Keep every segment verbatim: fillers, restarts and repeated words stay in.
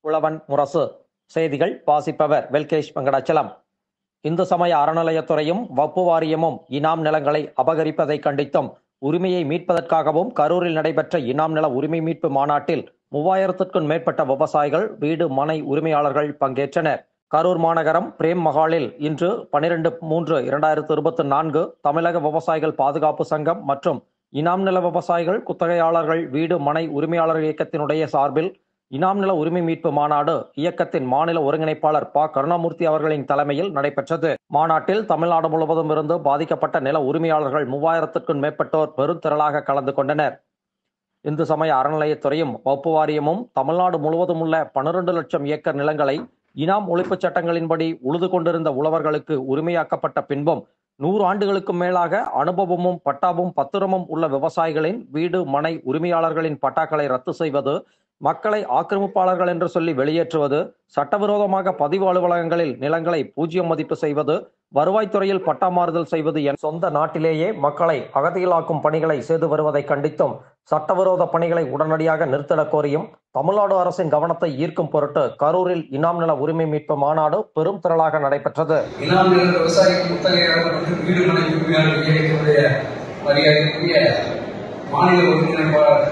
உழவன் முரசு செய்திகள் வாசிப்பவர் வெல்கேஷ் வெங்கடாச்சலம். இந்து சமய அறநிலையத்துறையும் வக்ஃபு வாரியமும் இனாம் நிலங்களை அபகரிப்பதை கண்டித்தும் உரிமையை மீட்பதற்காகவும் கரூரில் நடைபெற்ற இனாம் நில உரிமை மீட்பு மாநாட்டில் மூவாயிரத்திற்கும் மேற்பட்ட விவசாயிகள், வீடு மனை உரிமையாளர்கள் பங்கேற்றனர். கரூர் மாநகரம் பிரேம் மஹாலில் இன்று பனிரெண்டு மூன்று இரண்டாயிரத்து இருபத்தி நான்கு தமிழக விவசாயிகள் பாதுகாப்பு சங்கம் மற்றும் இனாம் நில விவசாயிகள், குத்தகையாளர்கள், வீடு மனை உரிமையாளர் இயக்கத்தினுடைய சார்பில் இனாம் நில உரிமை மீட்பு மாநாடு இயக்கத்தின் மாநில ஒருங்கிணைப்பாளர் ப கருணாமூர்த்தி அவர்களின் தலைமையில் நடைபெற்றது. மாநாட்டில் தமிழ்நாடு முழுவதும் இருந்து பாதிக்கப்பட்ட நில உரிமையாளர்கள் மூவாயிரத்திற்கும் மேற்பட்டோர் பெருந்திரளாக கலந்து கொண்டனர். இந்து சமய அறநிலையத்துறையும் வக்ஃபு வாரியமும் தமிழ்நாடு முழுவதும் உள்ள பன்னிரண்டு லட்சம் ஏக்கர் நிலங்களை இனாம் ஒழிப்புச் சட்டங்களின்படி உழுது கொண்டிருந்த உழவர்களுக்கு உரிமையாக்கப்பட்ட பின்பும் நூறு ஆண்டுகளுக்கும் மேலாக அனுபவமும் பட்டாவும் பத்திரமும் உள்ள விவசாயிகளின் வீடு மனை உரிமையாளர்களின் பட்டாக்களை ரத்து செய்வது, மக்களை ஆக்கிரமிப்பாளர்கள் என்று சொல்லி வெளியேற்றுவது, சட்டவிரோதமாக பதிவு அலுவலகங்களில் நிலங்களை பூஜ்ஜியம் மதிப்பு செய்வது, வருவாய்த்துறையில் பட்டா மாறுதல் செய்வது என சொந்த நாட்டிலேயே மக்களை அகதிகளாக்கும் பணிகளை செய்து வருவதை கண்டித்தும் சட்டவிரோத பணிகளை உடனடியாக நிறுத்திடக் கோரியும் தமிழ்நாடு அரசின் கவனத்தை ஈர்க்கும் பொருட்டு கரூரில் இனாம் நில உரிமை மீட்பு மாநாடு பெரும் திரளாக நடைபெற்றது. இனாம் நில விவசாயிகள், குத்தகையாளர் மற்றும் வீடு மனை உரிமையாளர் இயக்கத்தினுடைய மரியாதைக்குரிய மாநில ஒருங்கிணைப்பாளர்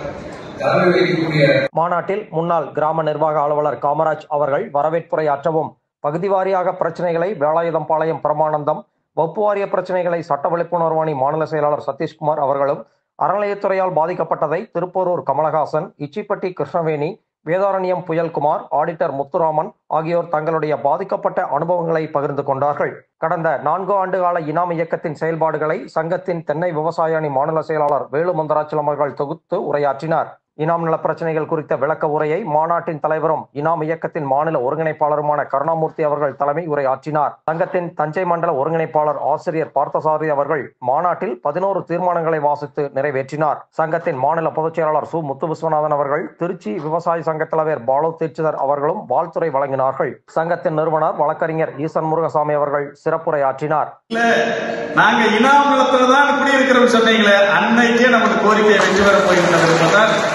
மாநாட்டில் முன்னாள் கிராம நிர்வாக அலுவலர் காமராஜ் அவர்கள் வரவேற்புரையாற்றவும், பகுதி வாரியாக பிரச்சனைகளை வேலாயுதம் பாளையம் பிரமானந்தம், வக்ஃபு வாரிய பிரச்சனைகளை சட்ட விழிப்புணர்வு அணி மாநில செயலாளர் சதீஷ்குமார் அவர்களும், அறநிலையத்துறையால் பாதிக்கப்பட்டதை திருப்போரூர் கமலஹாசன், இச்சிப்பட்டி கிருஷ்ணவேணி, வேதாரண்யம் புயல்குமார், ஆடிட்டர் முத்துராமன் ஆகியோர் தங்களுடைய பாதிக்கப்பட்ட அனுபவங்களை பகிர்ந்து கொண்டார்கள். கடந்த நான்கு ஆண்டு கால இனாம் இயக்கத்தின் செயல்பாடுகளை சங்கத்தின் தென்னை விவசாய அணி மாநில செயலாளர் வேலு மந்தராச்சலம் அவர்கள் தொகுத்து உரையாற்றினார். இனாம் நல பிரச்சனைகள் குறித்த விளக்க உரையை மாநாட்டின் தலைவரும் இனாம் இயக்கத்தின் மாநில ஒருங்கிணைப்பாளருமான கருணாமூர்த்தி அவர்கள் தலைமை உரையாற்றினார். சங்கத்தின் தஞ்சை மண்டல ஒருங்கிணைப்பாளர் ஆசிரியர் பார்த்தசாரதி அவர்கள் மாநாட்டில் பதினோரு தீர்மானங்களை வாசித்து நிறைவேற்றினார். சங்கத்தின் மாநில பொதுச் செயலாளர் சு முத்து விஸ்வநாதன் அவர்கள், திருச்சி விவசாய சங்க தலைவர் பாலு தீட்சிதர் அவர்களும் வாழ்த்துரை வழங்கினார்கள். சங்கத்தின் நிறுவனர் வழக்கறிஞர் ஈசன் முருகசாமி அவர்கள் சிறப்புரையாற்றினார். நாங்க இனாம் நிலத்துல தான் குடியிருக்கிறோம் சொன்னீங்களே, அன்னைக்கே நமக்கு கோரிக்கை வெற்றி பெற போகின்றது.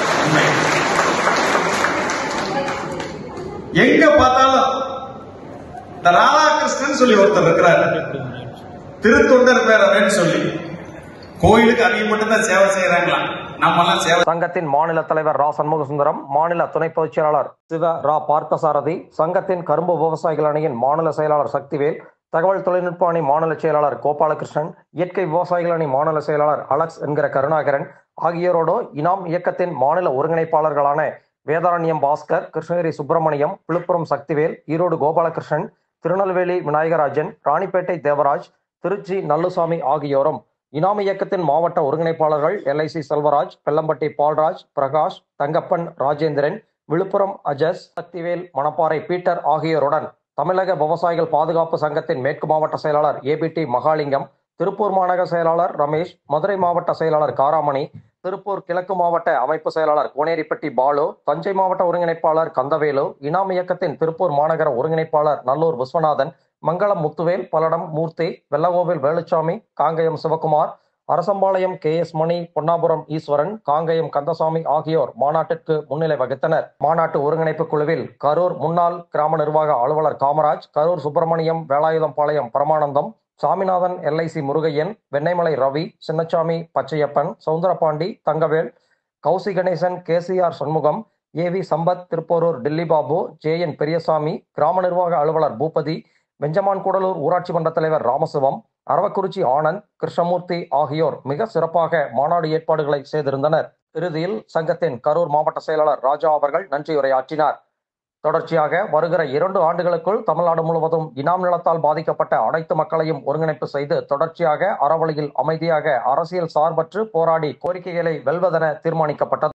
எங்க பார்த்தாலும் இந்த ராதாகிருஷ்ணன் சொல்லி ஒருத்தர் இருக்கிறார், திருத்தொண்டர் பேரவைன்னு சொல்லி கோயிலுக்கு அதிகம் மட்டும்தான் சேவை செய்யறாங்களா, நம்ம எல்லாம் சேவை. சங்கத்தின் மாநில தலைவர் ரா சண்முகசுந்தரம், மாநில துணை பொதுச் செயலாளர் சிவ ரா பார்த்தசாரதி, சங்கத்தின் கரும்பு விவசாயிகள் அணியின் மாநில செயலாளர் சக்திவேல், தகவல் தொழில்நுட்ப அணி மாநில செயலாளர் கோபாலகிருஷ்ணன், இயற்கை விவசாயிகள் அணி மாநில செயலாளர் அலெக்ஸ் என்கிற கருணாகரன் ஆகியோரோடு இனாம் இயக்கத்தின் மாநில ஒருங்கிணைப்பாளர்களான வேதாரண்யம் பாஸ்கர், கிருஷ்ணகிரி சுப்பிரமணியம், விழுப்புரம் சக்திவேல், ஈரோடு கோபாலகிருஷ்ணன், திருநெல்வேலி விநாயகராஜன், ராணிப்பேட்டை தேவராஜ், திருச்சி நல்லுசாமி ஆகியோரும், இனாம் இயக்கத்தின் மாவட்ட ஒருங்கிணைப்பாளர்கள் எல்ஐசி செல்வராஜ், பெல்லம்பட்டி பால்ராஜ், பிரகாஷ், தங்கப்பன், ராஜேந்திரன், விழுப்புரம் அஜஸ், சக்திவேல், மணப்பாறை பீட்டர் ஆகியோருடன் தமிழக விவசாயிகள் பாதுகாப்பு சங்கத்தின் மேற்கு மாவட்ட செயலாளர் ஏபிடி மகாலிங்கம், திருப்பூர் மாநகர செயலாளர் ரமேஷ், மதுரை மாவட்ட செயலாளர் காராமணி, திருப்பூர் கிழக்கு மாவட்ட அமைப்பு செயலாளர் கோனேரிப்பட்டி பாலு, தஞ்சை மாவட்ட ஒருங்கிணைப்பாளர் கந்தவேலு, இனாம் இயக்கத்தின் திருப்பூர் மாநகர ஒருங்கிணைப்பாளர் நல்லூர் விஸ்வநாதன், மங்களம் முத்துவேல், பல்லடம் மூர்த்தி, வெள்ளகோவில் வேலுச்சாமி, காங்கயம் சிவகுமார், அரசம்பாளையம் கே எஸ் மணி, பொன்னாபுரம் ஈஸ்வரன், காங்கயம் கந்தசாமி ஆகியோர் மாநாட்டிற்கு முன்னிலை வகித்தனர். மாநாட்டு ஒருங்கிணைப்பு குழுவில் கரூர் முன்னாள் கிராம நிர்வாக அலுவலர் Kamaraj, Karur Subramaniam, Velayutham Palayam Paramanandam, Saminathan, LIC Murugaiyan, Vennaimalai Ravi, Chinnasamy, Pachaiyappan, Soundarapandi, Thangavel, Kousi Ganesan, KCR Shanmugam, A V Sampath, Thiruporur Delhi Babu, J N Periyasamy, கிராம நிர்வாக அலுவலர் பூபதி, வெஞ்சமான் கூடலூர் ஊராட்சி மன்ற தலைவர் ராமசிவம், அரவக்குறிச்சி ஆனந்த், கிருஷ்ணமூர்த்தி ஆகியோர் மிக சிறப்பாக மாநாடு ஏற்பாடுகளை செய்திருந்தனர். இறுதியில் சங்கத்தின் கரூர் மாவட்ட செயலாளர் ராஜா அவர்கள் நன்றியுரையாற்றினார். தொடர்ச்சியாக வருகிற இரண்டு ஆண்டுகளுக்குள் தமிழ்நாடு முழுவதும் இனாம் நிலத்தால் பாதிக்கப்பட்ட அனைத்து மக்களையும் ஒருங்கிணைப்பு செய்து தொடர்ச்சியாக அறவழியில் அமைதியாக அரசியல் சார்பற்று போராடி கோரிக்கைகளை வெல்வதென தீர்மானிக்கப்பட்டது.